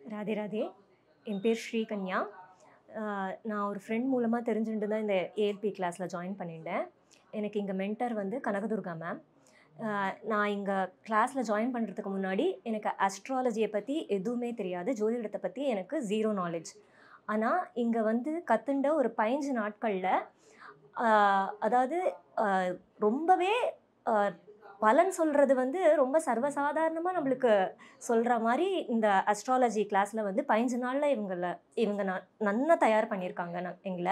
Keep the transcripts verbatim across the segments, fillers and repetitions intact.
ராதே ராதே. என் பேர் ஸ்ரீ கன்யா. நான் ஒரு ஃப்ரெண்ட் மூலமாக தெரிஞ்சுட்டு தான் இந்த ஏஎல்பி கிளாஸில் ஜாயின் பண்ணியிருந்தேன். எனக்கு இங்கே மென்டர் வந்து கனகதுர்கா மேம். நான் இங்கே கிளாஸில் ஜாயின் பண்ணுறதுக்கு முன்னாடி எனக்கு அஸ்ட்ராலஜியை பற்றி எதுவுமே தெரியாது, ஜோதிடத்தை பற்றி எனக்கு ஜீரோ நாலேஜ். ஆனால் இங்கே வந்து கற்றுண்ட ஒரு பதினஞ்சு நாட்களில் அதாவது ரொம்பவே பலன் சொல்கிறது வந்து ரொம்ப சர்வசாதாரணமாக நம்மளுக்கு சொல்கிற மாதிரி இந்த அஸ்ட்ராலஜி கிளாஸில் வந்து பதினஞ்சு நாளில் இவங்களை இவங்க ந நன்னா தயார் பண்ணியிருக்காங்க. ந எங்களை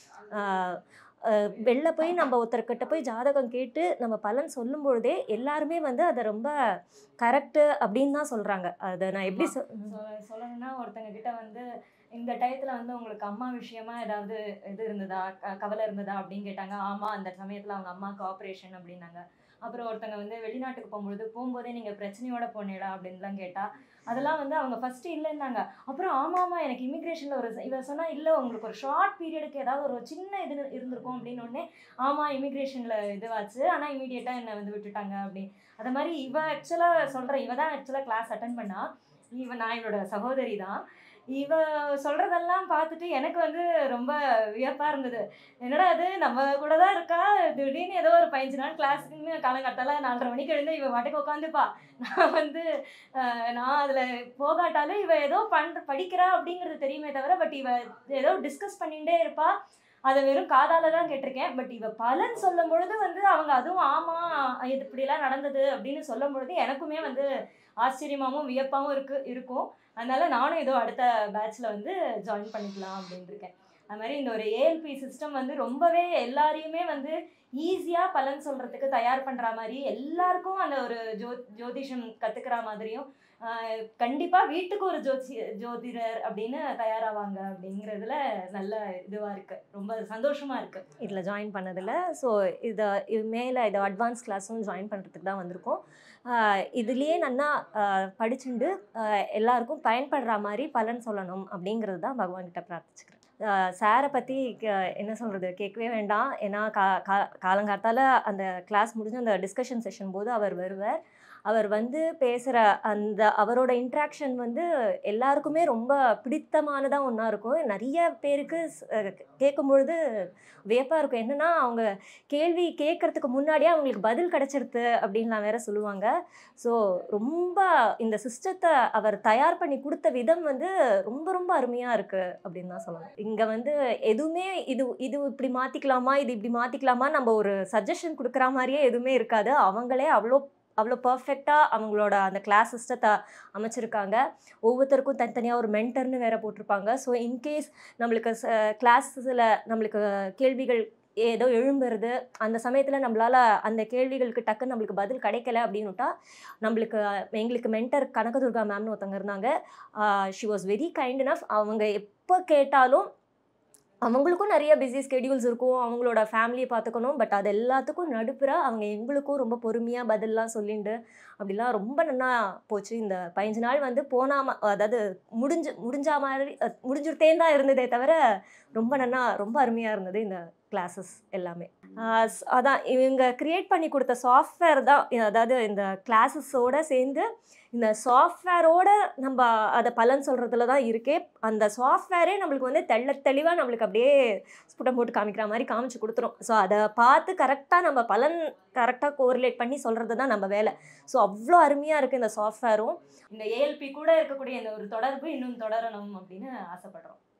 வெளில போய் நம்ம ஒருத்தர்கிட்ட போய் ஜாதகம் கேட்டு நம்ம பலன் சொல்லும் பொழுதே எல்லாருமே வந்து அதை ரொம்ப கரெக்டு அப்படின்னு தான் சொல்கிறாங்க. அதை நான் எப்படி சொ சொல்லணும்னா ஒருத்தங்க கிட்ட வந்து இந்த டயத்தில் வந்து உங்களுக்கு அம்மா விஷயமா ஏதாவது இது இருந்ததா, கவலை இருந்ததா அப்படின்னு கேட்டாங்க. ஆமாம், அந்த சமயத்தில் அவங்க அம்மாவுக்கு ஆப்ரேஷன் அப்படின்னாங்க. அப்புறம் ஒருத்தங்க வந்து வெளிநாட்டுக்கு போகும்பொழுது போகும்போதே நீங்கள் பிரச்சனையோட போனீங்களா அப்படின்லாம் கேட்டால் அதெல்லாம் வந்து அவங்க ஃபஸ்ட்டு இல்லைன்னாங்க. அப்புறம் ஆமாம் ஆமாம் எனக்கு இமிக்ரேஷனில் ஒரு இவர் சொன்னால் இல்லை உங்களுக்கு ஒரு ஷார்ட் பீரியடுக்கு ஏதாவது ஒரு சின்ன இது இருந்திருக்கும் அப்படின்னு உடனே ஆமாம் இமிக்ரேஷனில் இதுவாச்சு, ஆனால் இமீடியட்டாக என்னை வந்து விட்டுட்டாங்க அப்படின்னு. அது மாதிரி இவ ஆக்சுவலாக சொல்கிற இவ தான் ஆக்சுவலாக கிளாஸ் அட்டன் பண்ணா. இவ நான் இவளோட சகோதரி தான். இவ சொல்கிறதெல்லாம் பார்த்துட்டு எனக்கு வந்து ரொம்ப வியப்பாக இருந்தது. என்னடா அது நம்ம கூட தான் இருக்கா, திடீர்னு ஏதோ ஒரு பதினஞ்சு நாள் கிளாஸுக்குன்னு காலங்கட்டால நாலரை மணிக்கு எழுந்து இவ வாட்டுக்கு உட்காந்துப்பா. நான் வந்து நான் அதில் போகாட்டாலும் இவ ஏதோ பண் படிக்கிறா அப்படிங்கிறது தெரியுமே தவிர, பட் இவ ஏதோ டிஸ்கஸ் பண்ணிகிட்டே இருப்பா. அதை வெறும் காதால் தான் கேட்டிருக்கேன். பட் இவ பலன் சொல்லும் பொழுது வந்து அவங்க அதுவும் ஆமாம் இது இப்படிலாம் நடந்தது அப்படின்னு சொல்லும் பொழுது எனக்குமே வந்து ஆச்சரியமாகவும் வியப்பாகவும் இருக்கு இருக்கும் அதனால நானும் ஏதோ அடுத்த பேட்சில் வந்து ஜாயின் பண்ணிக்கலாம் அப்படின்னு இருக்கேன். அது மாதிரி இந்த ஒரு ஏஎல்பி சிஸ்டம் வந்து ரொம்பவே எல்லாரையுமே வந்து ஈஸியாக பலன் சொல்கிறதுக்கு தயார் பண்ணுற மாதிரி, எல்லாருக்கும் அந்த ஒரு ஜோ ஜோதிஷம் கற்றுக்கிற மாதிரியும் கண்டிப்பாக வீட்டுக்கு ஒரு ஜோதி ஜோதிடர் அப்படின்னு தயாராவாங்க அப்படிங்கிறதுல நல்ல இதுவாக இருக்குது. ரொம்ப சந்தோஷமாக இருக்குது இதில் ஜாயின் பண்ணதில். ஸோ இதை இது மேலே இதை அட்வான்ஸ் கிளாஸும் ஜாயின் பண்ணுறதுக்கு தான் வந்திருக்கோம். இதுலேயே நல்லா படிச்சுண்டு எல்லாருக்கும் பயன்படுற மாதிரி பலன் சொல்லணும் அப்படிங்கிறது தான் பகவான்கிட்ட பிரார்த்திச்சுக்கிறேன். சாரை பற்றி என்ன சொல்கிறது கேட்கவே வேண்டாம். ஏன்னா கா கா காலங்காத்தால் அந்த கிளாஸ் முடிஞ்சு அந்த டிஸ்கஷன் செஷன் போது அவர் வருவார். அவர் வந்து பேசுகிற அந்த அவரோட இன்ட்ராக்ஷன் வந்து எல்லாருக்குமே ரொம்ப பிடித்தமானதாக ஒன்றா இருக்கும். நிறைய பேருக்கு கேட்கும்பொழுது வியப்பாக இருக்கும். என்னென்னா அவங்க கேள்வி கேட்குறதுக்கு முன்னாடியே அவங்களுக்கு பதில் கிடச்சிருது அப்படின்லாம் வேற சொல்லுவாங்க. ஸோ ரொம்ப இந்த சிஸ்டத்தை அவர் தயார் பண்ணி கொடுத்த விதம் வந்து ரொம்ப ரொம்ப அருமையாக இருக்குது அப்படின்னு தான் சொல்லணும். இங்கே வந்து எதுவுமே இது இது இப்படி மாற்றிக்கலாமா, இது இப்படி மாற்றிக்கலாமா, நம்ம ஒரு சஜஷன் கொடுக்குற மாதிரியே எதுவுமே இருக்காது. அவங்களே அவ்வளோ அவ்வளோ பர்ஃபெக்டாக அவங்களோட அந்த கிளாஸ் சிஸ்டத்தை அமைச்சிருக்காங்க. ஒவ்வொருத்தருக்கும் தனித்தனியாக ஒரு மென்டர்னு வேறு போட்டிருப்பாங்க. ஸோ இன்கேஸ் நம்மளுக்கு கிளாஸில் நம்மளுக்கு கேள்விகள் ஏதோ எழும்புறது, அந்த சமயத்தில் நம்மளால் அந்த கேள்விகளுக்கு டக்குன்னு நம்மளுக்கு பதில் கிடைக்கல அப்படின்னுட்டா நம்மளுக்கு எங்களுக்கு மென்டர் கனகதுர்கா மேம்னு ஒருத்தவங்க இருந்தாங்க. She was very kind enough. அவங்க எப்போ கேட்டாலும் அவங்களுக்கும் நிறைய பிஸி ஸ்கெடியூல்ஸ் இருக்கும், அவங்களோட ஃபேமிலியை பார்த்துக்கணும். பட் அது எல்லாத்துக்கும் நடுப்புற அவங்க எங்களுக்கும் ரொம்ப பொறுமையாக பதிலெலாம் சொல்லிண்டு அப்படிலாம் ரொம்ப நல்லா போச்சு. இந்த பதினஞ்சு நாள் வந்து போனாம அதாவது முடிஞ்சு முடிஞ்சா மாதிரி முடிஞ்சுட்டேன் தான் இருந்ததே தவிர ரொம்ப நல்லா ரொம்ப அருமையாக இருந்தது இந்த கிளாஸஸ் எல்லாமே. அதான் இவங்க க்ரியேட் பண்ணி கொடுத்த சாஃப்ட்வேர் தான், அதாவது இந்த கிளாஸஸோடு சேர்ந்து இந்த சாஃப்ட்வேரோடு நம்ம அதை பலன் சொல்கிறதுல தான் இருக்கே. அந்த சாஃப்ட்வேரே நம்மளுக்கு வந்து தெள்ள தெளிவாக நம்மளுக்கு அப்படியே ஸ்புட்டம் போட்டு காமிக்கிற மாதிரி காமிச்சு கொடுத்துரும். ஸோ அதை பார்த்து கரெக்டாக நம்ம பலன் கரெக்டாக கோரிலேட் பண்ணி சொல்கிறது தான் நம்ம வேலை. ஸோ அவ்வளோ அருமையாக இருக்குது இந்த சாஃப்ட்வேரும். இந்த ஏஎல்பி கூட இருக்கக்கூடிய இந்த ஒரு தொடர்பு இன்னும் தொடரணும் அப்படின்னு ஆசைப்படுறோம்.